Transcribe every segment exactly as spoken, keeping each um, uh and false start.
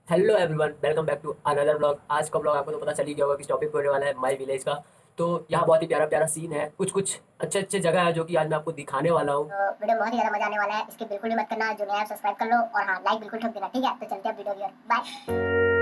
Hello everyone, welcome back to another blog. आज का blog आपको तो पता चल ही गया होगा किस टॉपिक पे होने वाला है, माय विलेज का। तो यहाँ बहुत ही प्यारा प्यारा सीन है, कुछ कुछ अच्छे अच्छे जगह है जो कि आज मैं आपको दिखाने वाला हूँ। तो वीडियो बहुत ही ज्यादा मजा आने वाला है, इसके बिल्कुल भी मत करना। जो नया है सब्सक्राइब कर लो और हाँ लाइक बिल्कुल ठोक देना, ठीक है। तो चलते हैं वीडियो की ओर, बाय।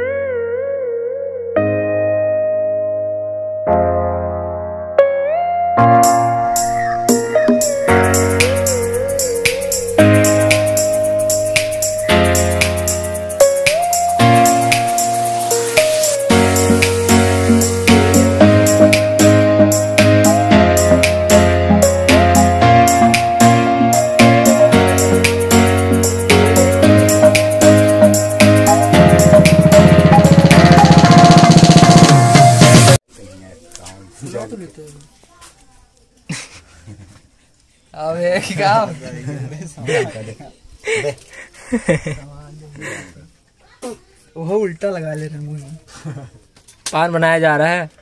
अबे क्या वो उल्टा लगा ले रहे मुंह में। पान बनाया जा रहा है।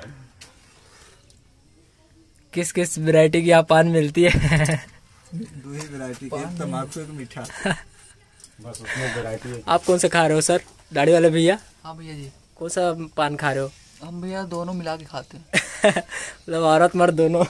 किस किस वैरायटी की यहाँ पान मिलती है? दो ही वैरायटी के, तम्बाकू एक मीठा। बस उसमें वैरायटी है। आप कौन सा खा रहे हो सर, दाढ़ी वाले भैया? हाँ भैया जी, कौन सा पान खा रहे हो? हम भैया दोनों मिला के खाते हैं। मतलब औरत मर्द दोनों।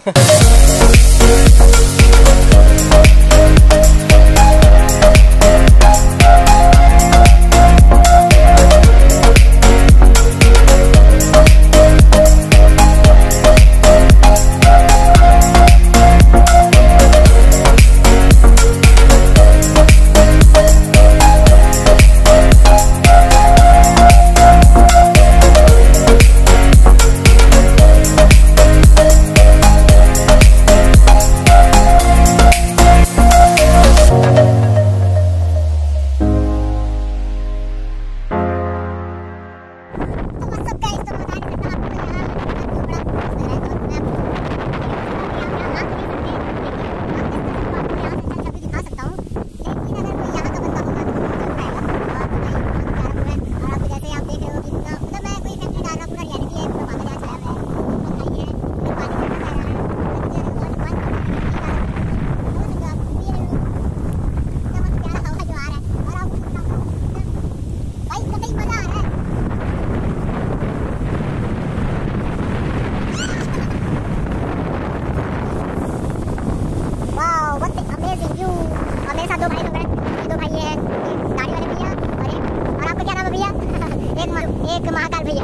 एक महाकाल भैया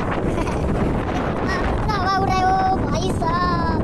हवा उड़ रहे हो भाई साहब।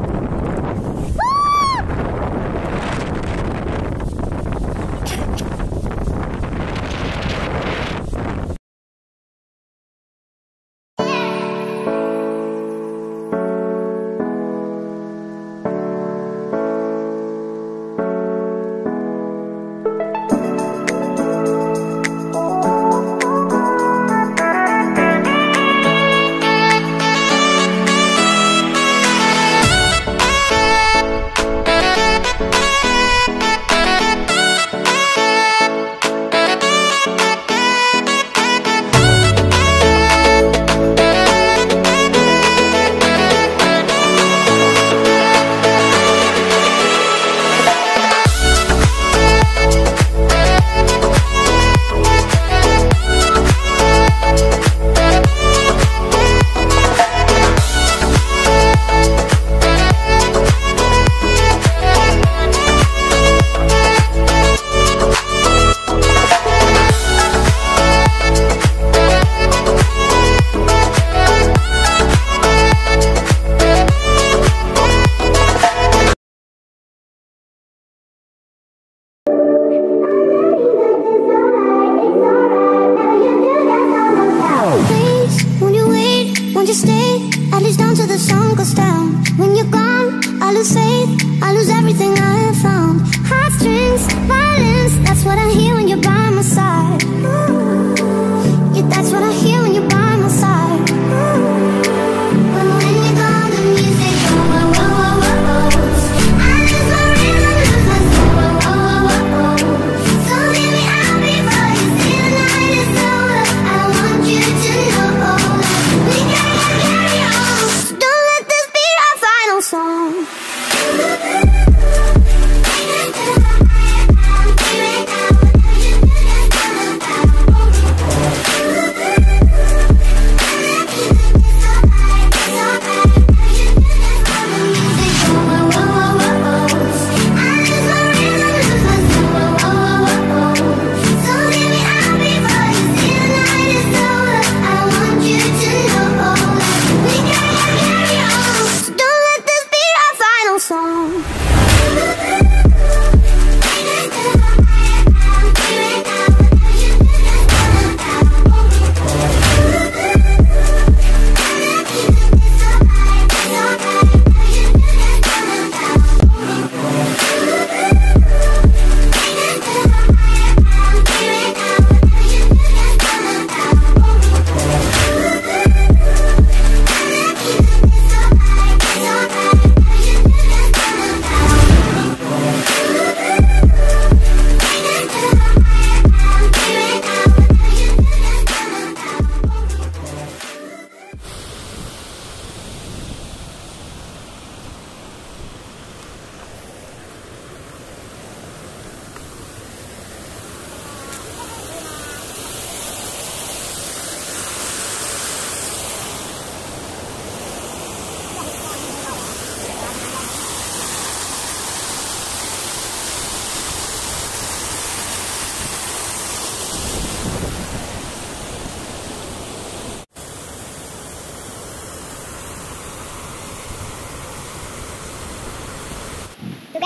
At least down till the sun goes down. When you're gone, I lose faith, I lose everything I have found. Heartstrings, violence, that's what I hear when you're by my side. Yeah, that's what I hear when you're by my side. But when you're gone, the music goes, whoa, whoa, whoa, whoa. I lose my rhythm, lose my soul, whoa, whoa, whoa, whoa. So hear me out before you see the night is over. I want you to know we gotta carry on. So don't let this be our final song.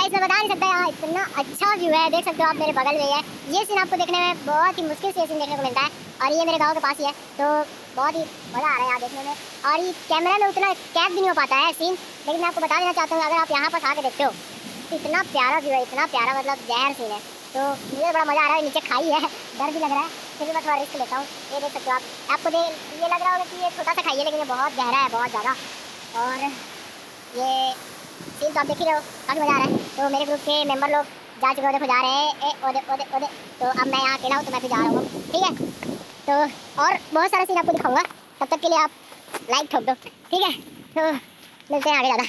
Guys मैं बता नहीं सकता, यहाँ इतना अच्छा view है, देख सकते हो आप मेरे बगल में है। ये सीन आपको देखने में बहुत ही मुश्किल से सीन देखने को मिलता है, और ये मेरे गांव के पास ही है, तो बहुत ही मज़ा आ रहा है यहाँ देखने में। और ये कैमरा में उतना कैद भी नहीं हो पाता है सीन, लेकिन मैं आपको बता देना चाहता हूँ, अगर आप यहाँ पर आके देखते हो तो इतना प्यारा व्यू है, इतना प्यारा मतलब जहर सीन है। तो मुझे बड़ा मज़ा आ रहा है, नीचे खाई है, डर भी लग रहा है, फिर भी मैं थोड़ा रिस्क लेता हूँ। ये देख सकते हो आप, आपको दे ये लग रहा होगा कि ये छोटा सा खाई है, लेकिन ये बहुत गहरा है, बहुत ज़्यादा। और ये सीन तो आप देख ही रहे हो, काफ़ी मज़ा आ रहा है। तो मेरे ग्रुप के मेंबर लोग जा चुके हो, देखो जा रहे हैं, ए ओदे ओदे ओदे। तो अब मैं यहाँ अकेला हूँ, तो मैं फिर जा रहा हूँ, ठीक है। तो और बहुत सारा सीन आपको दिखाऊंगा, तब तक के लिए आप लाइक ठोक दो, ठीक है। तो मिलते हैं आगे ज़्यादा।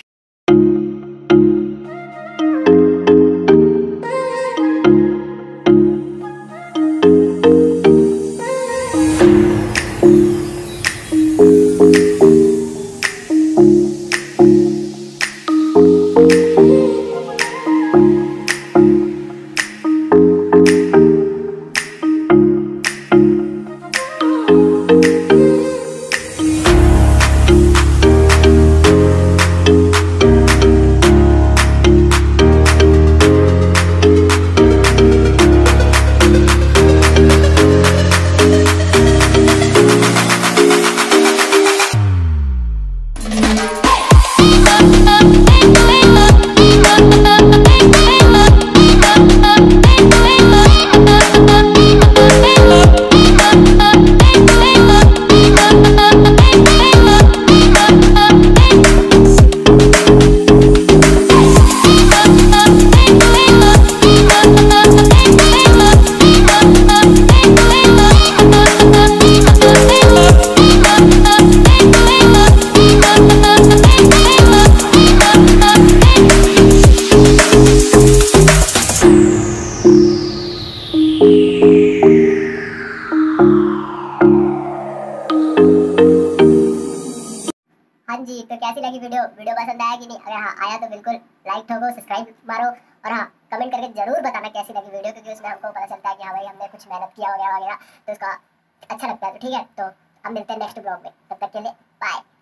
हाँ जी, तो कैसी लगी वीडियो वीडियो पसंद आया कि नहीं? अगर हाँ आया तो बिल्कुल लाइक ठोको, सब्सक्राइब मारो, और हाँ कमेंट करके जरूर बताना कैसी लगी वीडियो, क्योंकि उसमें हमको पता चलता है कि हाँ भाई हमने कुछ मेहनत किया वगैरह वगैरह, तो उसका अच्छा लगता है। तो ठीक है, तो हम मिलते हैं नेक्स्ट ब्लॉग में, तब तक के लिए बाय।